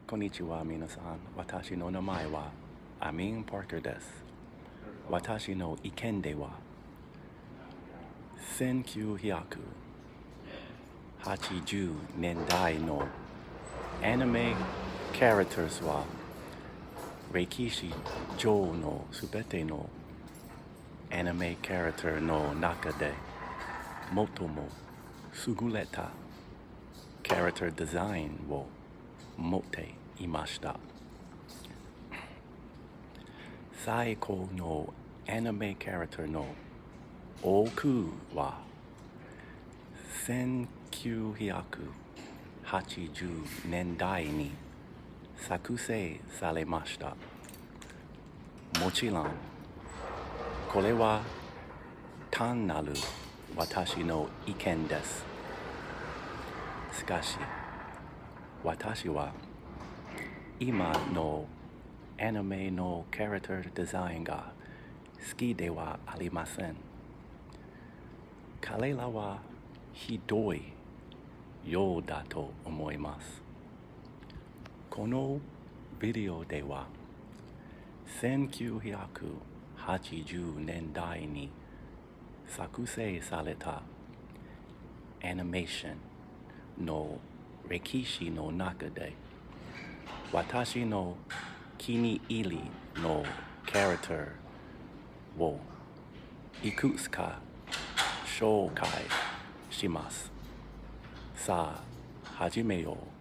こんにちは、皆さん。私の名前はアミン・パーカーです。私の意見では、1980年代のアニメキャラクターは、歴史上のすべてのアニメキャラクターの中で、最も優れたキャラクターデザインを持っていました。最高のアニメキャラクターの多くは1980年代に作成されました。もちろん、これは単なる私の意見です。しかし、私は今のアニメのキャラクターデザインが好きではありません。彼らはひどいようだと思います。このビデオでは1980年代に作成されたアニメーションの歴史の中で私の気に入りのキャラクターをいくつか紹介します。さあ、始めよう。